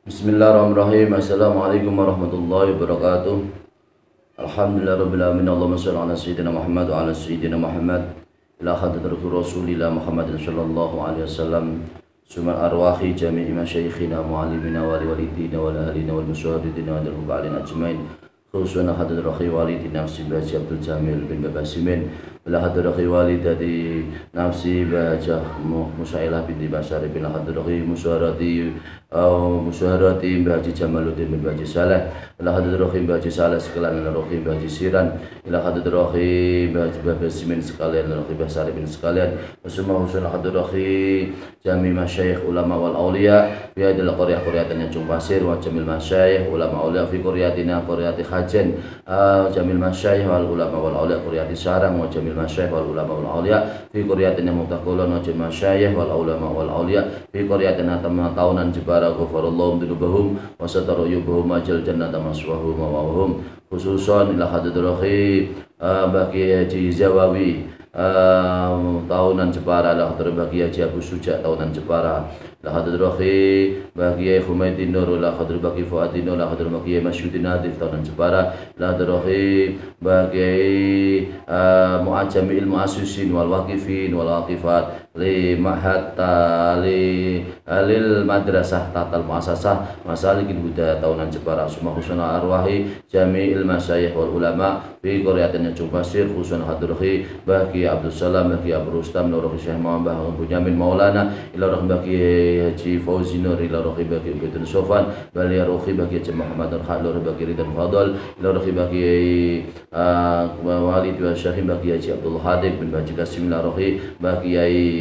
Bismillahirrahmanirrahim. Assalamualaikum warahmatullahi wabarakatuh. Alhamdulillahirabbil alamin. Allahumma shalli ala sayyidina Muhammad wa ala sayyidina Muhammad ila hadratir rasulillah Muhammadin sallallahu alaihi wasallam. Sumal arwahi jami'i masyayikhina muallimina wa walidina wa ahlina wal musyahidina wa al-ba'lin ajmain. Khususnya hadir akhi walidi nafsi Baji Abdul Jamil bin Babasimin, bila hadir akhi walidati nafsi Bajah Musailah binti Basari, bila hadir akhi musyawarati Baji Jamaluddin bin Baji Saleh, bila hadir akhi Baji Saleh sekalian, bila akhi Baji Siran, bila hadir akhi Baji Babasimin sekalian, bila akhi Basari bin sekalian, semua khususnya hadir akhi jami masyayikh ulama wal aulia fi hadil qaryah-qaryatan yang Pasir wa jamil masyayikh ulama aulia fi qaryatina qaryati Hajen, jamil masyayikh wal ulama wal aulia qaryati Sarang wa jamil masyayikh wal ulama wal aulia fi qaryatina Mutakulun wa jamil masyayikh wal ulama wal aulia fi qaryatina tamma taunan Jibara ghafarallahu dzunubahum wa satara yubahum ajal jannata maswahum wa wahum. Khususan ila hadrahi bagi Haji Zawawi tahunan Jepara, lah terbagi Haji Abu Suja tahunan Jepara, lah hadrahi bagi Humaydin Nur, lah terbagi Fuadin Nur, lah terbagi Masyudin Nadif tahunan Jepara, lah hadrahi bagi muajami ilmu asusin wal waqifin wal waqifat li mahatta li alil madrasah tatal muasasah masalikin Buddha tahunan Jepara. Semua khusna arwahi jami'il masyayikh wal ulama fi qaryatin Pasir, khususan hadrahi bagi Abdul Salam, bagi Abu Rustam, ila rohi Syekh Muhammad Bunyamin Maulana, ila rohi bagi Haji Fauzi Nur, ila rohi bagi Ubaidul Sofan, bali rohi bagi Haji Muhammad Al-Haq, ila rohi bagi Ridwan Fadl, ila rohi bagi Walid wa Syekh bagi Haji Abdul Hadid bin Haji Kasim, ila rohi bagi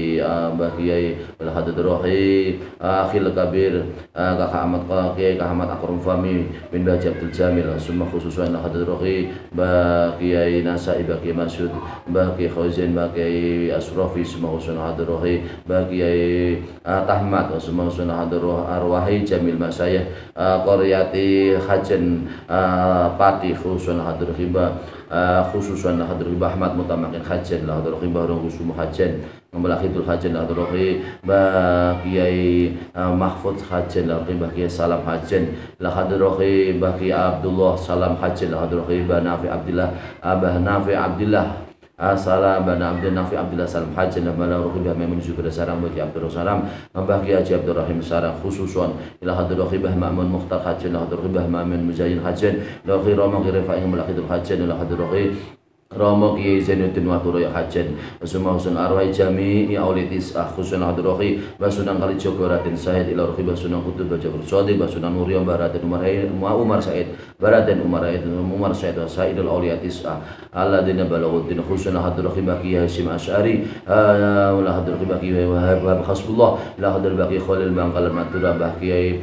ila hadad rohi akhil kabir Kakak Ahmad Akram Fami bin Haji Abdul Jamil. Semua khususan ila hadad rohi bagi Nasai, bagi Masud, bagi Khauzin, bagi Asrafi, semua usul hadrohi bagi Tahmat, semua usul arwahi jamil masyayikh qaryati Hajen Pati, khususan hadrohi khususan hadrohi Ahmad Mutamakin Hajen, lah hadrohi Barung Kusum Hajen, Membalakhitul Hajen, lah hadrohi bagi Mahfud Hajen, lah hadrohi bagi Salam Hajen, lah hadrohi bagi Abdullah Salam Hajen, lah hadrohi Nafi Abdillah Abah Nafi Abdillah Salam bana Abdul Nafi Abdullah Salam Hajen, bala ruqibah menuju pada sarang bagi Abdul Salam, bagi Haji Abdul Rahim Sarang, khususan ila hadir ruqibah Ma'mun Mukhtar Hajen, ila hadir ruqibah Ma'mun Muzayyin Hajen, ila hadir Rama Rifa'ih Mulakhitul Hajen, ila hadir ruqibah Rama Kiai Zainuddin Waturaya Hajen. Semua husun arwah jami'i aulitis khususan hadrohi basunan kali Jogorotin Said, ila ruqibah Sunan Kutub Bajabur Sadiq, basunan Nuriyah Baratin Umar Said, Baratin Umar Said wa Saidul auliatis alladina balaguddin, khususan hadrohi bagi Hashim Asy'ari, ila hadrohi bagi Wahab Hasbullah, ila hadrohi bagi Khalil Bangkalan Madura, bagi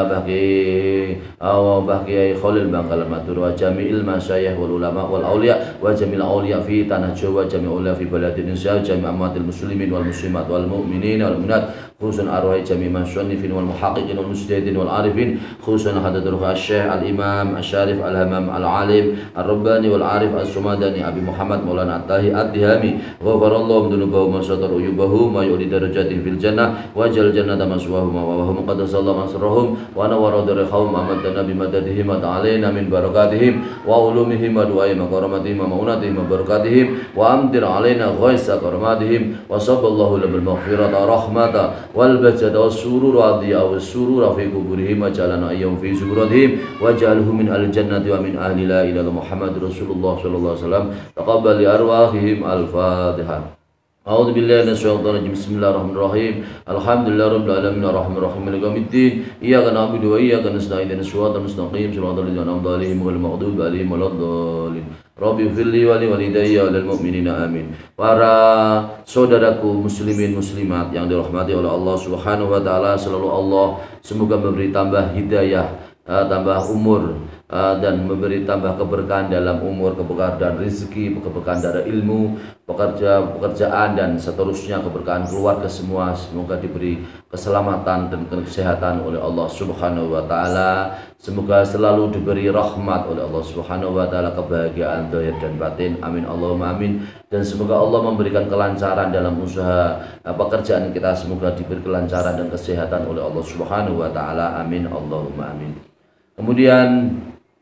Khalil Bangkalan Madura, jami'il masyayikh wal ulama wal aulia wa jamil aulia fi tanah Jawa, jami' aulia fi baladin Indonesia, jami' amatil muslimin wal muslimat wal mu'minin wal mu'minat, khususan arwah jami' masyannifin wal muhaqqiqin wal mujtahidin wal arifin, khususan hadratul Syekh al-Imam Asy-Syarif al-Hamam al-Alim ar-Rabbani wal Arif as-Sumadani Abi Muhammad Maulana At-Tahi Ad-Dihami, ghafarallahu dunubahu wa satara uyubahu ma yu'li darajatihim fil jannah wa jal jannata maswahum wa hum qaddasallahu asrahum wa nawara darahum amadana bi madadihim wa ta'alaina min barakatihim wa ulumihim wa du'aihim wa karamatihim wa ma'unatihim wa barakatihim wa amdir alaina ghaisa karamatihim wa sallallahu bil maghfirata rahmata wal bajada was surura adhiya was surura fi kuburihim wa jalana ayyam fi zuburatihim wa jalhum min al jannati wa min ahli la ilaha Muhammad Rasulullah sallallahu alaihi wasallam. Taqabbal li arwahihim al-Fatihah. A'udzu billahi minasyaitonir rajim. Bismillahirrahmanirrahim. Alhamdulillahirabbil alamin arrahmanir rahim maliki yaumiddin. Iyyaka na'budu wa iyyaka nasta'in ihdinas siratal mustaqim siratal ladzina an'amta 'alaihim ghairil maghdubi alaihim waladdallin. Rabbi firli wa li walidayya wal mu'minina amin. Para saudaraku muslimin muslimat yang dirahmati oleh Allah Subhanahu wa taala, selalu Allah semoga memberi tambah hidayah, tambah umur, dan memberi tambah keberkahan dalam umur, keberkahan dan rezeki, keberkahan dari ilmu pekerjaan dan seterusnya, keberkahan keluarga semua, semoga diberi keselamatan dan kesehatan oleh Allah Subhanahu wa taala. Semoga selalu diberi rahmat oleh Allah Subhanahu wa taala, kebahagiaan zahir dan batin. Amin Allahumma amin. Dan semoga Allah memberikan kelancaran dalam usaha pekerjaan kita, semoga diberi kelancaran dan kesehatan oleh Allah Subhanahu wa taala. Amin Allahumma amin. Kemudian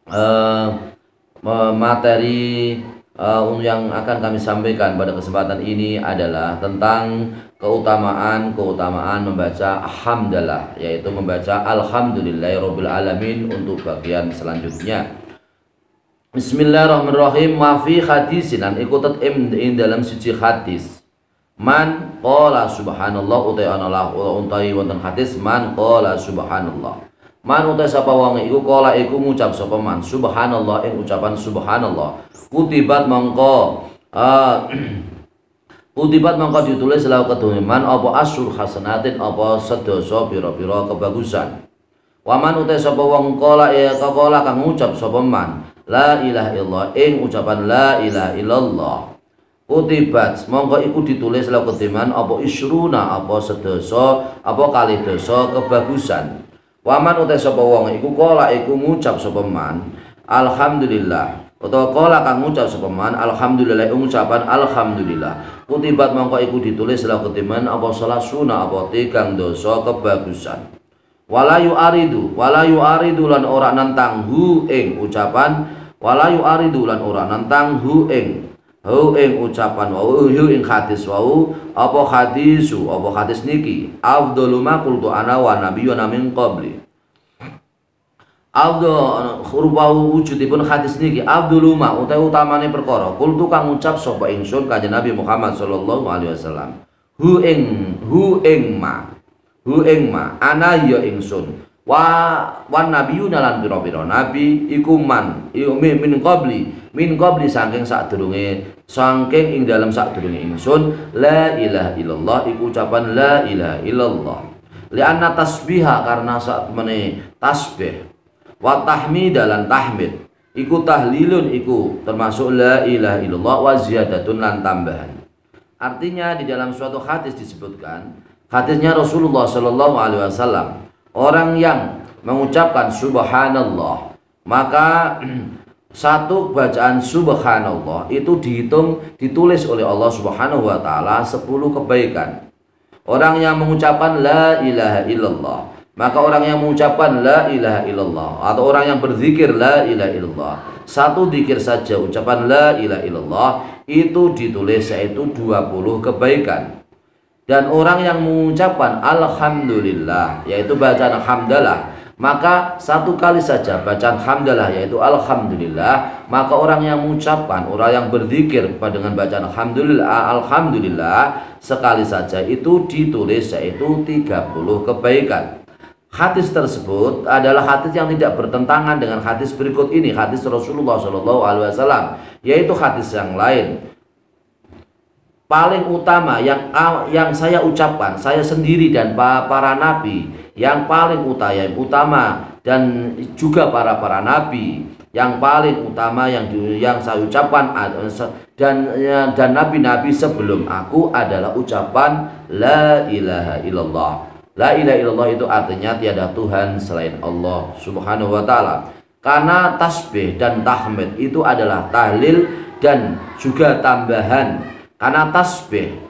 materi yang akan kami sampaikan pada kesempatan ini adalah tentang keutamaan membaca hamdalah, yaitu membaca alhamdulillahirabbil alamin untuk bagian selanjutnya. Bismillahirrahmanirrahim. Wa fi hadisin an ikutat dalam suci hadis man qala subhanallah utai analah untai wonten hadis man qala subhanallah. Man utai sapa wong iku qala iku ngucap sapa man subhanallah ing ucapan subhanallah. Kutibat mongko ditulis lalu keduman apa asyur hasanatin apa sedasa pira-pira kebagusan. Waman utai sapa wong qala kang ngucap sapa man la ilaha illallah ing ucapan la ilaha illallah. Kutibat mongko iku ditulis lalu keduman apa isruna apa sedasa apa kali dasa kebagusan. Waman utai sapa wong iku qala iku ngucap sapa man alhamdulillah atau qala kang ngucap sapa man alhamdulillah ucapan alhamdulillah. Kutibat mongko iku ditulis la ketiman apa salasuna apa tigang dosa kebagusan. Walayu aridu lan ora nantang hu ing ucapan walayu aridu lan ora nantang hu ing ucapan hu ing hadis apa hadis niki afdhalu ma qultu ana wa nabiyyuna min qabli. Abdul rupa wujudipun hadis niki Abduluma utai utamane perkara kultu kang ngucap sapa ingsun kanjeng Nabi Muhammad sallallahu alaihi wasallam hu ing ma ana ya ingsun wan nabiyuna lan pira-pira nabi iku man min qabli saking ing dalam sadurunge ingsun la ilaha illallah iku ucapan la ilaha illallah lianna tasbiha karena saat mene tasbih wa tahmid lan tahmid iku tahlilun iku termasuk la ilaha illallah wa ziyadatun lan tambahan. Artinya di dalam suatu hadis disebutkan, hadisnya Rasulullah sallallahu alaihi wasallam, orang yang mengucapkan subhanallah maka satu bacaan subhanallah itu ditulis oleh Allah Subhanahu wa taala 10 kebaikan. Orang yang mengucapkan la ilaha illallah maka orang yang mengucapkan la ilaha illallah atau orang yang berzikir la ilaha illallah, satu zikir saja ucapan la ilaha illallah itu ditulis yaitu 20 kebaikan. Dan orang yang mengucapkan alhamdulillah yaitu bacaan hamdalah, maka satu kali saja bacaan hamdalah yaitu alhamdulillah, maka orang yang mengucapkan, orang yang berzikir dengan bacaan alhamdulillah sekali saja itu ditulis yaitu 30 kebaikan. Hadis tersebut adalah hadis yang tidak bertentangan dengan hadis berikut ini, hadis Rasulullah Shallallahu Alaihi Wasallam, yaitu hadis yang lain. Paling utama yang saya ucapkan, saya sendiri dan para nabi, yang paling utama dan juga para nabi, yang paling utama yang saya ucapkan dan nabi-nabi sebelum aku adalah ucapan la ilaha illallah. La ilaha illallah itu artinya tiada Tuhan selain Allah Subhanahu wa taala. Karena tasbih dan tahmid itu adalah tahlil dan juga tambahan. Karena tasbih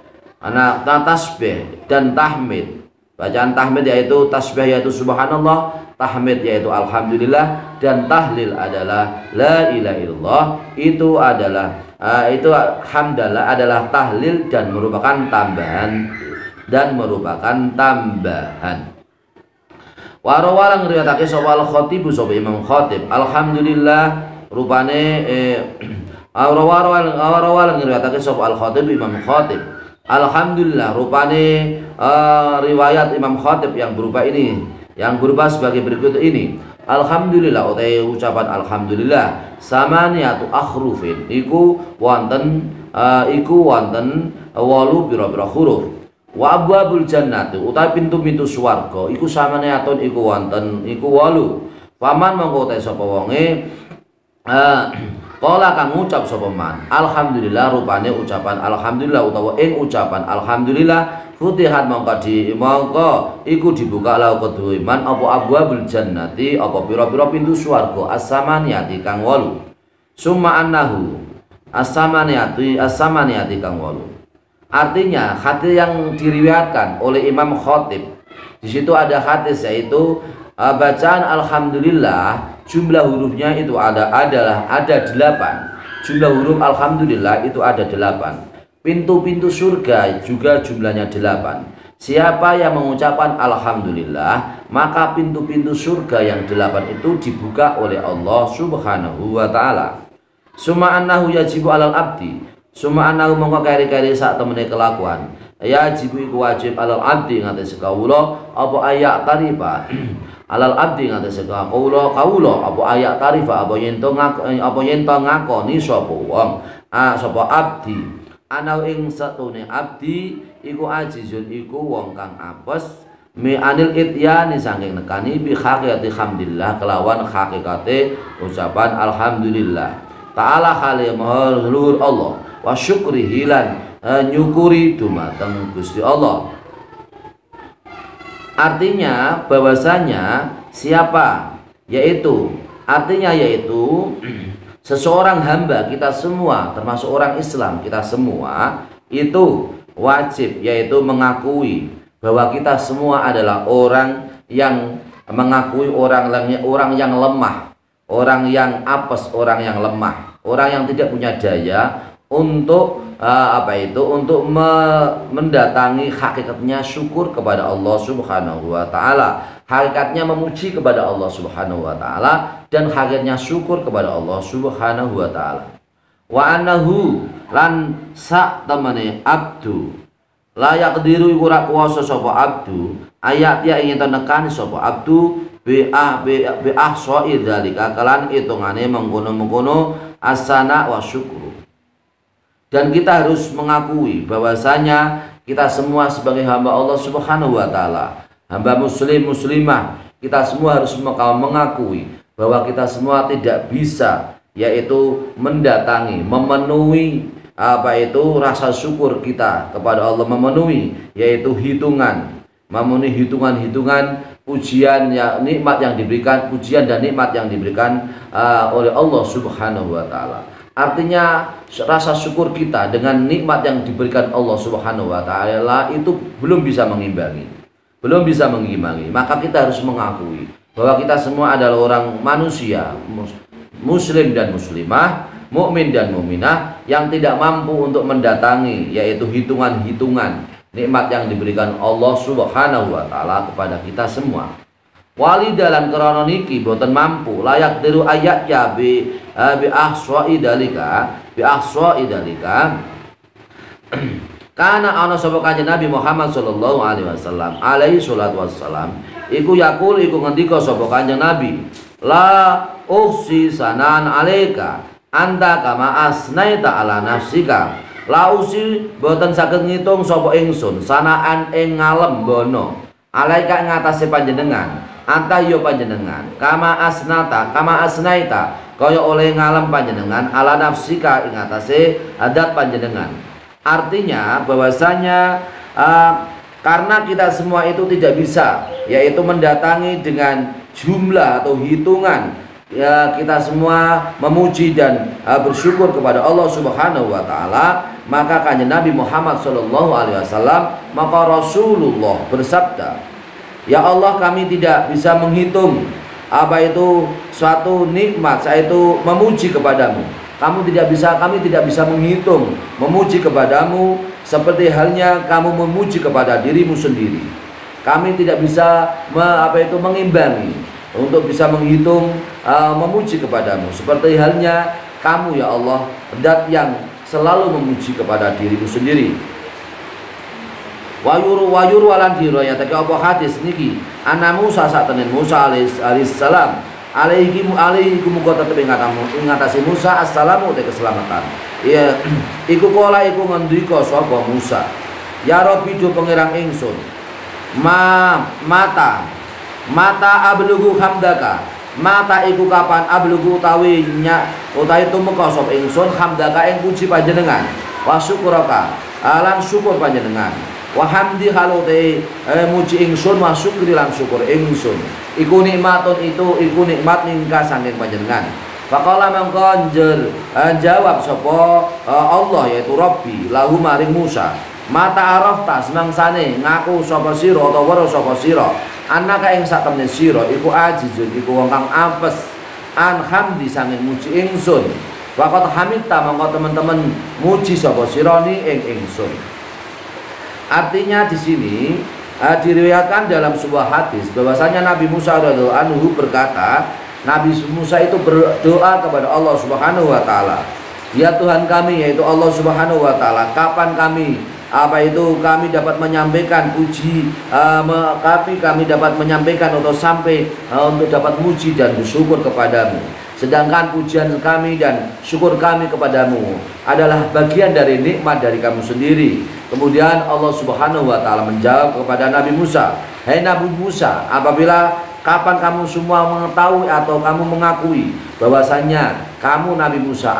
dan tahmid. Bacaan tahmid yaitu tasbih yaitu subhanallah, tahmid yaitu alhamdulillah, dan tahlil adalah la ilaha illallah. Itu adalah hamdalah adalah tahlil dan merupakan tambahan. Warawalang riwayatake sapa al-khatib sapa Imam Khatib alhamdulillah rupane warawalang riwayatake sapa al-khatib Imam Khatib alhamdulillah rupane riwayat Imam Khatib yang berupa sebagai berikut ini. Alhamdulillah utai ucapan alhamdulillah samaniatu akhrufin iku wonten 8 pira-pira huruf. Wa abwabul jannati utawi pintu-pintu swarga iku samaneaton iku wonten iku 8. Paman mongko te sapa wonge Qala kang ngucap sapa man alhamdulillah rupane ucapan alhamdulillah utawa ing ucapan alhamdulillah futihat mongko iku dibuka lau kedue man apa abwabul jannati apa pira-pira pintu swarga as-samaniyati kang 8 summa annahu as-samaniyati kang 8. Artinya hadis yang diriwayatkan oleh Imam Khatib, di situ ada hadis yaitu bacaan alhamdulillah jumlah hurufnya itu ada 8. Jumlah huruf alhamdulillah itu ada 8. Pintu-pintu surga juga jumlahnya 8. Siapa yang mengucapkan alhamdulillah, maka pintu-pintu surga yang 8 itu dibuka oleh Allah Subhanahu wa taala. Summa annahu yajibu alal abdi. Summa annahu mongko kari-kari sak temene kelakuan. Yajibu iku wajib alal abdi ngatasi kawula apa ayak tarifa. Alal abdi ngatasi kawula apa ayak tarifa apa yen to ngakoni sapa wong sapa abdi ana ing satune abdi iku ajizun iku wong kang apes mi anil ityani saking nekani bi haqiqati hamdillah kelawan hakikate ucapan alhamdulillah ta'ala khali mahluhur Allah wa syukrihi lan nyukuri dumateng Gusti Allah. Artinya bahwasanya siapa artinya yaitu seseorang hamba kita semua termasuk orang Islam kita semua itu wajib yaitu mengakui bahwa kita semua adalah orang yang mengakui orang yang lemah, orang yang apes, orang yang lemah, orang yang tidak punya daya untuk untuk mendatangi hakikatnya syukur kepada Allah Subhanahu wa taala, hakikatnya memuji kepada Allah Subhanahu wa taala dan hakikatnya syukur kepada Allah Subhanahu wa taala. Wa annahu lan sak temene abdu la yaqdiru iku ra kuwasa sapa abdu ayat ya ingin tekan sapa abdu bi ahsoi dzalika kalan hitungane mengkono-mengkono asana wa syukru. Dan kita harus mengakui bahwasanya kita semua sebagai hamba Allah Subhanahu wa taala, hamba muslim muslimah, kita semua harus mengakui bahwa kita semua tidak bisa yaitu mendatangi, memenuhi rasa syukur kita kepada Allah, memenuhi yaitu memenuhi hitungan pujian nikmat yang diberikan, pujian dan nikmat yang diberikan oleh Allah Subhanahu wa taala. Artinya rasa syukur kita dengan nikmat yang diberikan Allah Subhanahu wa taala itu belum bisa mengimbangi. Maka kita harus mengakui bahwa kita semua adalah orang manusia, muslim dan muslimah, mukmin dan mukminah yang tidak mampu untuk mendatangi yaitu hitungan-hitungan nikmat yang diberikan Allah Subhanahu wa taala kepada kita semua. Wali dalam krana niki boten mampu layak diru ayat ya bi ahsoi dalika karena ana sapa kanjeng Nabi Muhammad sallallahu alaihi wasallam alaihi salatu wassalam iku yakul iku ngendika sapa kanjeng Nabi la usi sanan alaika anta kama asnaita ala nafsika la usi boten saged ngitung sapa ingsun sanaan ing ngalem bono alaika ngatasi panjenengan anta yo panjenengan kama asnaita kaya oleh ngalem panjenengan ala nafsika ing atase adat panjenengan. Artinya bahwasanya karena kita semua itu tidak bisa yaitu mendatangi dengan jumlah atau hitungan ya, kita semua memuji dan bersyukur kepada Allah Subhanahu wa taala, maka kanjeng Nabi Muhammad sallallahu alaihi wasallam maka Rasulullah bersabda, ya Allah, kami tidak bisa menghitung apa itu suatu nikmat, yaitu memuji kepadamu. Kami tidak bisa menghitung memuji kepadamu seperti halnya kamu memuji kepada dirimu sendiri. Kami tidak bisa mengimbangi untuk bisa menghitung memuji kepadamu seperti halnya kamu ya Allah zat yang selalu memuji kepada dirimu sendiri. Wayuru walan dirayatake apa hadis niki ana Musa satene Musa alaihissalam alaihi muga tetep ngatasi Musa assalamu te keselamatan ya iku kala iku ngendika sapa Musa ya Rabbi do pangeran ingsun mata ablugu hamdaka mata iku kapan ablugu utawi tumeka sapa ingsun hamdaka ing puji panjenengan wa syukuraka lan syukur panjenengan wa hamdi halute muji ingsun wa syukri lan syukur ingsun iku nikmatun iku nikmat mingka saking panjenengan. Faqala mangko jawab sapa Allah yaitu Rabbi lahu maring Musa mata arafta semangsane ngaku sapa sira utawa weruh sapa sira annaka ing sak temne sira iku ajizun iku wong kang apes an hamdi saking muji ingsun. Waqat hamidta mangko teman-teman muji sapa sira ni ing ingsun. Artinya di sini diriwayatkan dalam sebuah hadis bahwasanya Nabi Musa radhiyallahu anhu berkata, Nabi Musa itu berdoa kepada Allah Subhanahu wa taala. Ya Tuhan kami yaitu Allah Subhanahu wa taala, kapan kami dapat menyampaikan puji kami dapat menyampaikan atau sampai untuk dapat muji dan bersyukur kepadamu. Sedangkan pujian kami dan syukur kami kepadamu adalah bagian dari nikmat dari kamu sendiri. Kemudian Allah Subhanahu wa taala menjawab kepada Nabi Musa, "Hai Nabi Musa, kapan kamu semua mengetahui atau kamu mengakui bahwasanya kamu Nabi Musa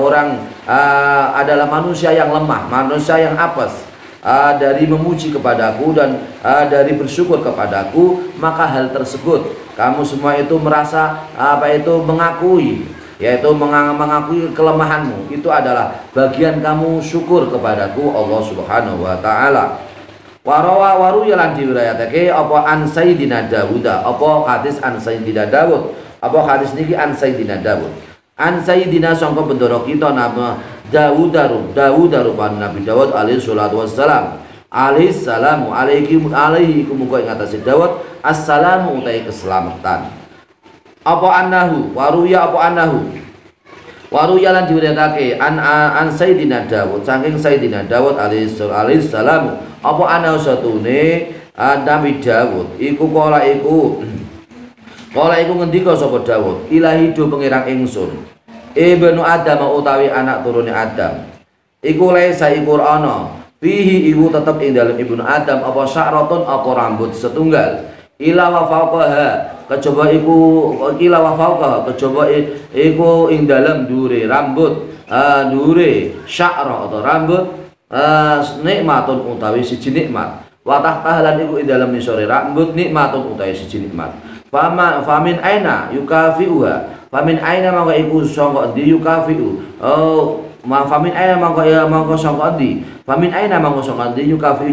adalah manusia yang lemah, manusia yang apes dari memuji kepadaku dan dari bersyukur kepadaku, maka hal tersebut kamu semua itu merasa mengakui, yaitu mengakui kelemahanmu, itu adalah bagian kamu syukur kepadaku Allah Subhanahu wa taala." Waru yalan diriwayatake apa an Sayyidina Dawud, apa hadis an Sayyidina Dawud, apa hadis niki an Sayyidina Dawud. An Sayyidina sangka bendoro kita nama Dawud rupan Nabi Dawud alaihi salatu wassalam. Alaihi salamu alaihi muga ing atase Dawud assalamu utai keselamatan. Apa annahu waruya apa annahu waruya lan diriwayatake an Sayyidina Dawud saking Sayyidina Dawud alaihi salamu apa ana satune Nabi Dawud iku kala iku ngendika sapa Dawud ilahi do pangeran ingsun ibnu Adam utawi anak turune Adam iku laisa iku ana fihi iku tetep ing dalem ibnu Adam apa sya'ratun apa rambut setunggal ila wa fauqaha kejaba iku ing dalem dure rambut dure sya'ra atau rambut nikmatun utawi siji nikmat wa tahtahalan iku ing dalem nisore rambut nikmatun utawi siji nikmat famin aina yukafiuha famin aina mangko iku sangka endi yukafiu famin aina mangko sangka endi famin aina mangko sangka endi yukafiu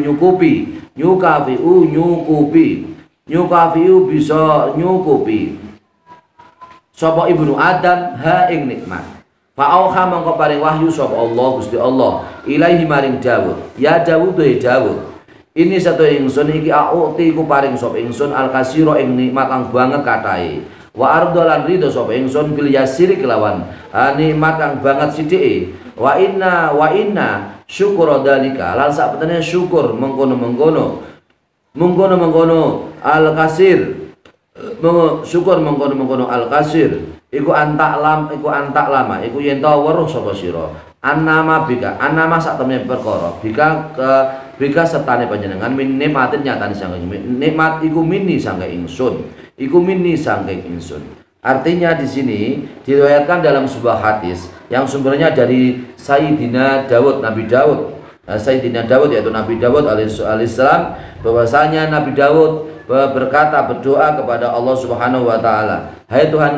nyukupi bisa nyukupi sapa ibnu Adam ha ing nikmat. Fa'auha mangko paring wahyu sapa Allah Gusti Allah ilaihi maring Dawud ya Dawud ini satu ingsun iki auti ku paring sapa ingsun al-kasira ing nikmat kang banget katahe wa ardolan ridho sapa ingsun bil yasiri kelawan nikmat kang banget sithike wa inna syukur dalika lan sapetene syukur mengkono al-kasir syukur mengkono al-kasir iku antak lama iku yen ta weruh sapa sira annama sak temene perkara bika sertane panjenengan min nikmatin nyatane saking nikmat iku minni saking ingsun. Artinya di sini diriwayatkan dalam sebuah hadis yang sumbernya dari Sayyidina Dawud, Nabi Dawud. Sayyidina Dawud yaitu Nabi Dawud alaihissalam, bahwasanya Nabi Dawud berdoa kepada Allah Subhanahu wa taala, "Hai Tuhan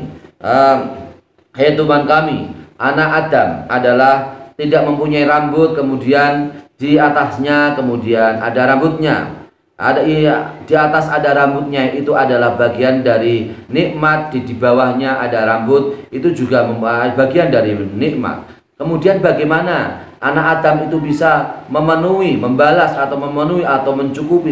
kami, anak Adam adalah tidak mempunyai rambut, kemudian di atasnya kemudian ada rambutnya. Di atas ada rambutnya, itu adalah bagian dari nikmat. Di bawahnya ada rambut, itu juga bagian dari nikmat. Kemudian bagaimana anak Adam itu bisa membalas atau memenuhi atau mencukupi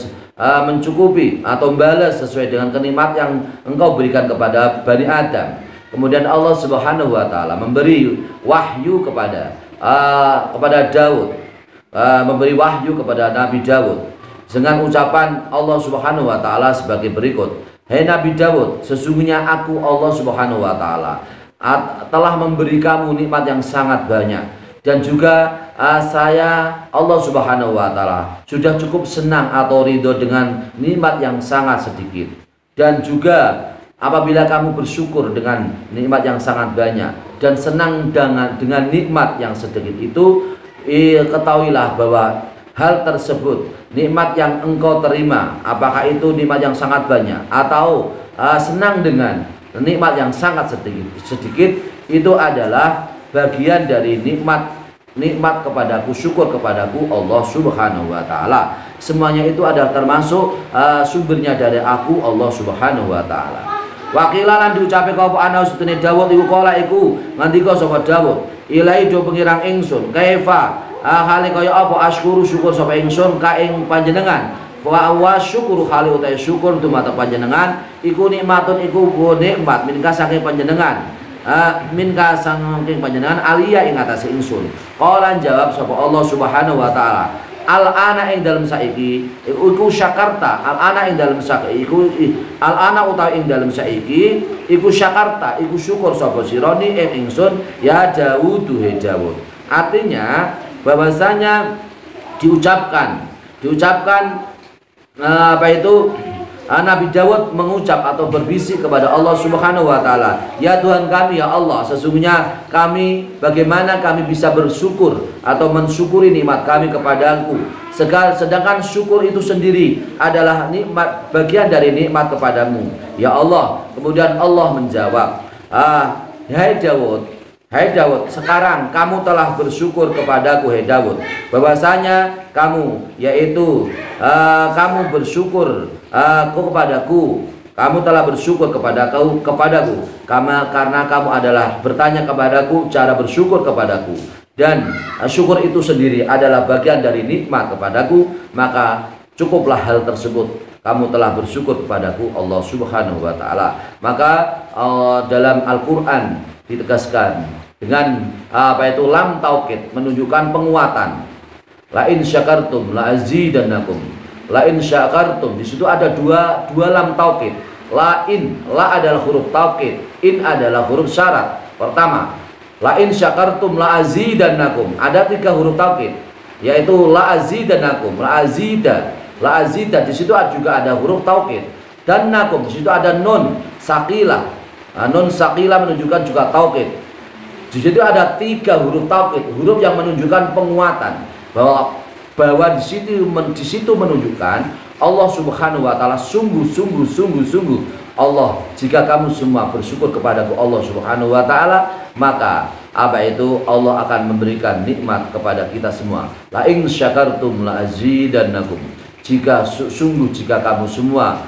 atau membalas sesuai dengan kenikmat yang engkau berikan kepada Bani Adam. Kemudian Allah Subhanahu wa taala memberi wahyu kepada Daud, memberi wahyu kepada Nabi Daud dengan ucapan Allah Subhanahu wa taala sebagai berikut, "Hai Nabi Daud, sesungguhnya aku Allah Subhanahu wa taala telah memberi kamu nikmat yang sangat banyak, dan juga saya Allah Subhanahu wa taala sudah cukup senang atau ridho dengan nikmat yang sangat sedikit, dan juga apabila kamu bersyukur dengan nikmat yang sangat banyak dan senang dengan nikmat yang sedikit itu, ketahuilah bahwa hal tersebut, nikmat yang engkau terima, apakah itu nikmat yang sangat banyak atau senang dengan nikmat yang sangat sedikit, itu adalah bagian dari nikmat kepadaku, syukur kepadaku Allah Subhanahu wa taala. Semuanya itu adalah termasuk sumbernya dari aku Allah Subhanahu wa taala. Wakilan diucape apa ana ustune Dawud iku kala iku ngandika sapa Dawud, ilahi do pengirang ingsun kaifa hale kaya apa asyukuru syukur sapa ingsun ka ing panjenengan. Wa syukuru hale utahe syukur dumateng panjenengan iku nikmatun iku nikmat minka saking panjenengan. Minka saking panjenengan aliyah ing atase ingsun. Qala jawab sapa Allah Subhanahu wa taala, al-ana ing dalem saiki iku syakarta, al-ana ing dalem saiki iku al-ana utawi ing dalem saiki iku syakarta iku syukur sapa sira ni ing ingsun ya Dawud he Dawud. Artinya bahwasanya diucapkan Nabi Dawud mengucap atau berbisik kepada Allah Subhanahu wa taala, "Ya Tuhan kami, ya Allah, sesungguhnya kami, bagaimana kami bisa bersyukur atau mensyukuri nikmat kami kepadaku, sedangkan syukur itu sendiri adalah nikmat, bagian dari nikmat kepadamu, ya Allah." Kemudian Allah menjawab, Hai Dawud, sekarang kamu telah bersyukur kepadaku, hai Dawud, bahwasanya kamu, yaitu kamu bersyukur kepadaku, kamu telah bersyukur kepadaku karena kamu adalah bertanya kepadaku cara bersyukur kepadaku, dan syukur itu sendiri adalah bagian dari nikmat kepadaku, maka cukuplah hal tersebut, kamu telah bersyukur kepadaku Allah Subhanahu wa taala. Maka dalam Al-Qur'an ditegaskan dengan lam taukid, menunjukkan penguatan. La in syakartum la azidannakum. La in syakartum, di situ ada dua lam taukid. La adalah huruf taukid, in adalah huruf syarat. Pertama, la in syakartum la azidannakum, ada 3 huruf taukid, yaitu la azidannakum, la azida, di situ juga ada huruf taukid, dan nakum, di situ ada nun saqilah. Nun saqilah menunjukkan juga taukid. Di situ ada 3 huruf taukid, huruf yang menunjukkan penguatan, bahwa di situ menunjukkan Allah Subhanahu wa taala sungguh Allah, jika kamu semua bersyukur kepadaku Allah Subhanahu wa taala, maka Allah akan memberikan nikmat kepada kita semua. La in syakartum la azidannakum. Jika kamu semua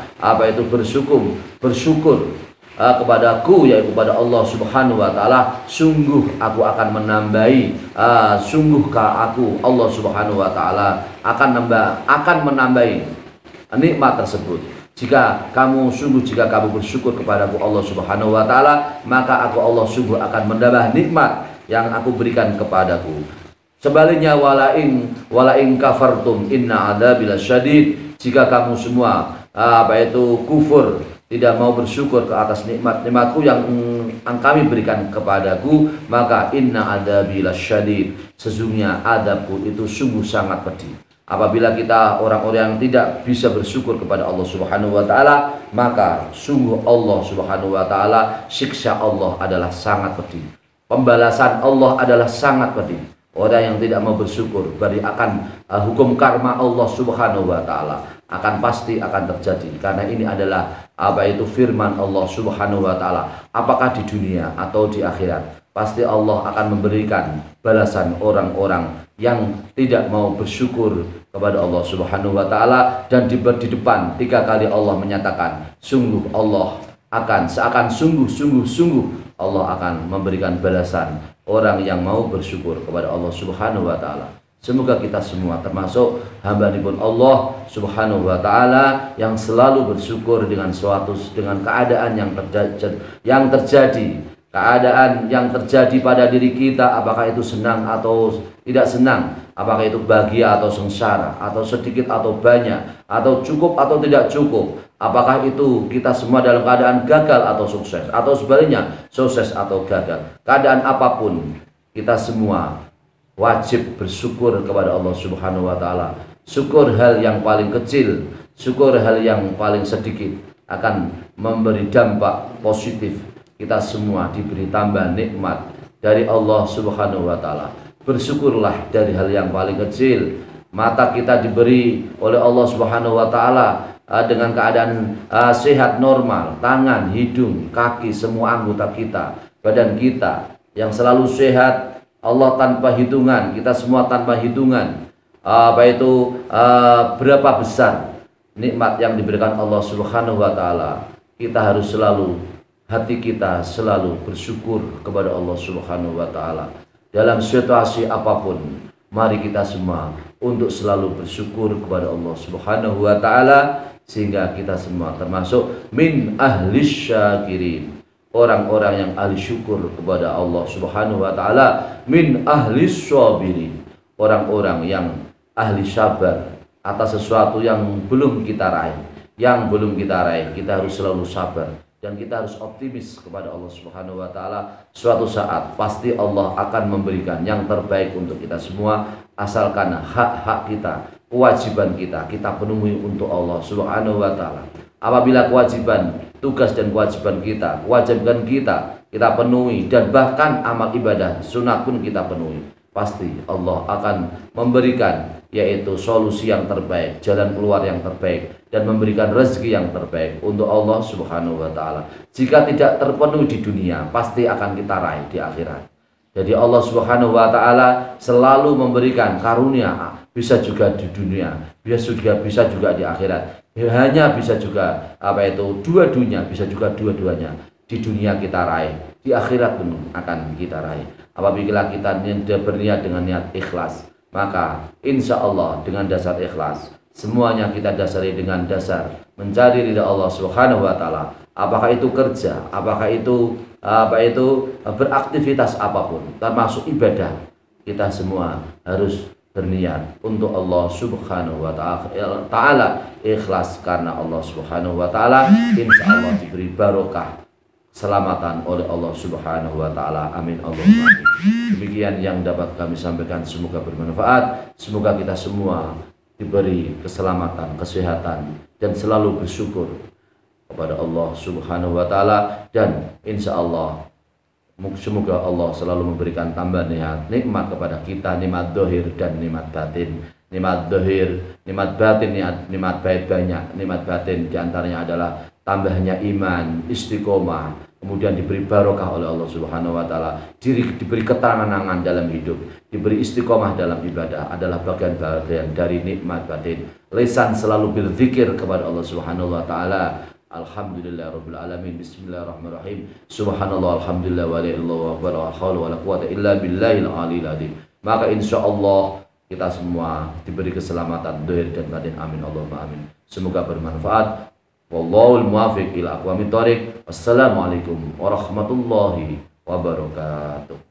bersyukur kepadaku, yaitu kepada Allah Subhanahu wa taala, sungguh aku akan menambahi, sungguhkah aku Allah Subhanahu wa taala akan menambahi nikmat tersebut. Jika kamu bersyukur kepadaku Allah Subhanahu wa taala, maka aku Allah sungguh akan menambah nikmat yang aku berikan kepadaku. Sebaliknya, walain kafartum inna adzabil syadid. Jika kamu semua kufur, tidak mau bersyukur ke atas nikmatku yang kami berikan kepadaku, maka inna adzabil syadid, sesungguhnya adabku itu sungguh sangat pedih. Apabila kita orang-orang yang tidak bisa bersyukur kepada Allah Subhanahu wa taala, maka sungguh Allah Subhanahu wa taala, siksa Allah adalah sangat pedih. Pembalasan Allah adalah sangat pedih. Orang yang tidak mau bersyukur, berarti akan hukum karma Allah Subhanahu wa taala pasti akan terjadi, karena ini adalah firman Allah Subhanahu wa taala. Apakah di dunia atau di akhirat, pasti Allah akan memberikan balasan orang-orang yang tidak mau bersyukur kepada Allah Subhanahu wa taala. Dan di depan 3 kali Allah menyatakan, sungguh Allah akan sungguh Allah akan memberikan balasan orang yang mau bersyukur kepada Allah Subhanahu wa taala. Semoga kita semua termasuk hamba-hamba Allah Subhanahu wa taala yang selalu bersyukur dengan keadaan yang terjadi pada diri kita, apakah itu senang atau tidak senang, apakah itu bahagia atau sengsara, atau sedikit atau banyak, atau cukup atau tidak cukup, apakah itu kita semua dalam keadaan gagal atau sukses, atau sebaliknya sukses atau gagal. Keadaan apapun, kita semua wajib bersyukur kepada Allah Subhanahu wa taala. Syukur hal yang paling kecil, syukur hal yang paling sedikit, akan memberi dampak positif. Kita semua diberi tambah nikmat dari Allah Subhanahu wa taala. Bersyukurlah dari hal yang paling kecil. Mata kita diberi oleh Allah Subhanahu wa taala dengan keadaan sehat normal, tangan, hidung, kaki, semua anggota kita, badan kita yang selalu sehat. Allah tanpa hitungan, kita semua tanpa hitungan. Berapa besar nikmat yang diberikan Allah Subhanahu wa taala. Kita harus selalu, hati kita selalu bersyukur kepada Allah Subhanahu wa taala. Dalam situasi apapun, mari kita semua untuk selalu bersyukur kepada Allah Subhanahu wa taala, sehingga kita semua termasuk min ahlis syakirin, orang-orang yang ahli syukur kepada Allah Subhanahu wa taala, min ahlis sabirin, orang-orang yang ahli sabar atas sesuatu yang belum kita raih. Kita harus selalu sabar dan kita harus optimis kepada Allah Subhanahu wa taala. Suatu saat pasti Allah akan memberikan yang terbaik untuk kita semua, asalkan hak-hak kita, kewajiban kita penuhi untuk Allah Subhanahu wa taala. Apabila kewajiban, tugas dan kewajiban kita penuhi, dan bahkan amal ibadah sunat pun kita penuhi, pasti Allah akan memberikan yaitu solusi yang terbaik, jalan keluar yang terbaik, dan memberikan rezeki yang terbaik untuk Allah Subhanahu wa taala. Jika tidak terpenuhi di dunia, pasti akan kita raih di akhirat. Jadi Allah Subhanahu wa taala selalu memberikan karunia, bisa juga di dunia, bisa juga di akhirat. Hanya bisa juga dua-duanya, bisa juga dua-duanya. Di dunia kita raih, di akhirat pun akan kita raih. Apabila kita berniat dengan niat ikhlas, maka insya Allah dengan dasar ikhlas, semuanya kita dasari dengan dasar mencari ridha Allah Subhanahu wa taala. Apakah itu kerja, apakah itu beraktivitas apapun, termasuk ibadah, kita semua harus berniat untuk Allah Subhanahu wa taala, ikhlas karena Allah Subhanahu wa taala. Insya Allah diberi barokah, keselamatan oleh Allah Subhanahu wa taala. Amin Allahumma amin. Demikian yang dapat kami sampaikan, semoga bermanfaat. Semoga kita semua diberi keselamatan, kesehatan, dan selalu bersyukur kepada Allah Subhanahu wa taala. Dan insya Allah semoga Allah selalu memberikan tambah nikmat kepada kita, nikmat zahir dan nikmat batin. Nikmat zahir, nikmat batin, nikmat baik banyak. Nikmat batin diantaranya adalah tambahnya iman, istiqomah, kemudian diberi barokah oleh Allah Subhanahu wa taala, diberi ketenangan dalam hidup, diberi istiqomah dalam ibadah, adalah bagian-bagian dari nikmat batin. Lisan selalu berzikir kepada Allah Subhanahu wa taala. Alhamdulillah rabbil alamin. Bismillahirrahmanirrahim. Subhanallah, alhamdulillah, wa la ilaha illallah, wa la haula wa la quwwata illa billahil aliyil azim. Maka insyaallah kita semua diberi keselamatan zahir dan batin. Amin Allahumma amin. Semoga bermanfaat. Wallahul muwaffiq ila aqwamit thoriq. Wassalamualaikum warahmatullahi wabarakatuh.